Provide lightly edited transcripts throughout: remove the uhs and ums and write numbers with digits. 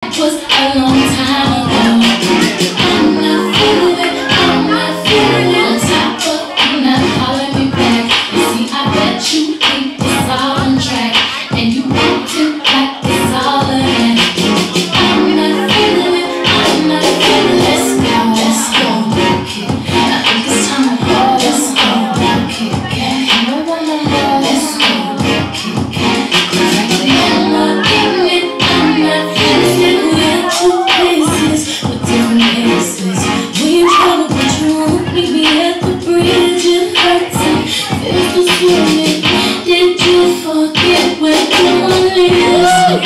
that was a long time ago. I'm not feeling it, I'm not feeling it. On top of you not calling me back. You see, I bet you think it's all on track, and you acting like it's all in it. I'm not feeling it, I'm not feeling it. Let's go, let's go, kid. I think it's time to go. Let's go, kid. No one more. Let's go, kid. Frankly, I'm not getting it, I'm not feeling it. We're two places with different faces. We in trouble, but you won't meet me at the bridge. It hurts and feels the swimming. Did you forget where you live?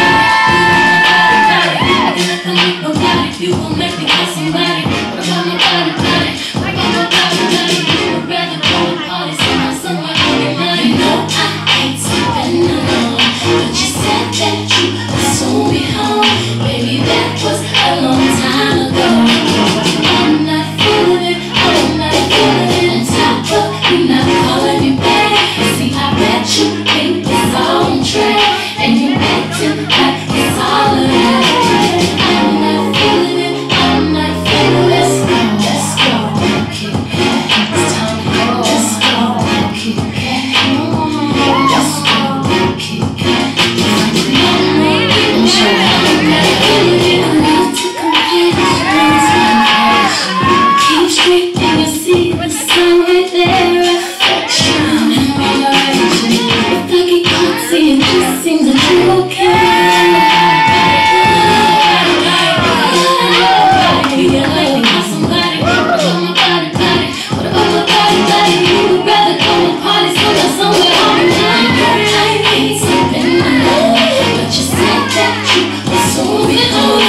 You gon' make me call somebody. What about my body? What about my body? You would rather go to parties somewhere every night. You know I hate sleeping alone, but you said that you would soon be home. Baby, that was a long time ago. I'm not feeling it, I'm not feeling it. On top of you not calling me back. See, I bet you think it's all on track, and you acting like it's all of that. I'm not feeling it, I'm not feeling it. Let's go, kid. It's time to go. Let's go, kid. Let's go, kid. Frankly, I'm not feeling it enough to compare. Keep straight and you see the sun right there. Reflection and moderation. If I get caught seeing just seems that you're okay. You gotta let me call somebody. What about my body? What about my body? You would rather go to parties somewhere all night. I hate sleeping alone, but you said that you would soon be home.